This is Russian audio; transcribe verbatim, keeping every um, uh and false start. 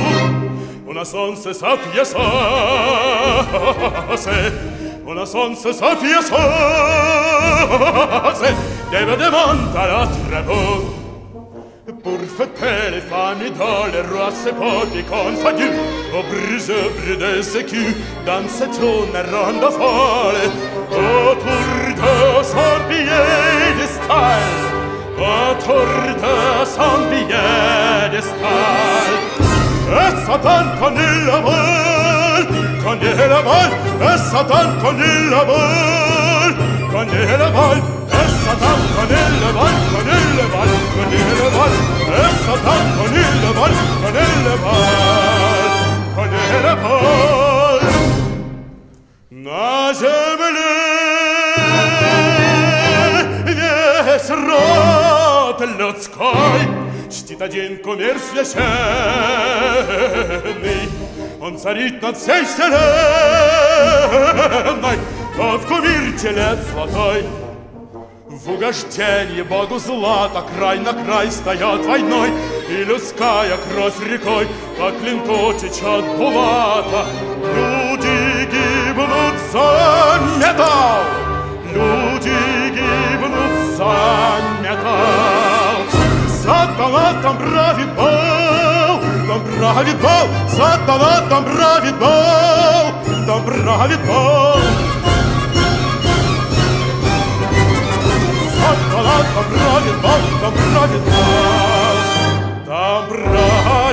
Una sonse sappia sa se, una sonse sappia sa se, deve demandare a trebon. Pour fêter les familles dans les rois sepolcres confadus, au brise de sécu, dans cette zone ronde folle, autour de son piédestal, autour de son piédestal. Et Satan connaît la balle, connaît la balle, et Satan connaît la balle, connaît la balle, et Satan connaît la balle, connaît la balle, connaît la balle, et Satan connaît la balle, connaît la balle, connaît la balle. На земле весь род людской чтит один кумир священный. Он царит над всей вселенной, тот кумир телец золотой. В угожденье Богу злата край на край стоят войной, и людская кровь рекой по клинку течет булата. Люди гибнут за металл, люди гибнут за металл. Сатана там правит бал, там правит бал, Сатана там правит бал, там правит бал. Сатана там правит бал, там правит бал, там правит бал.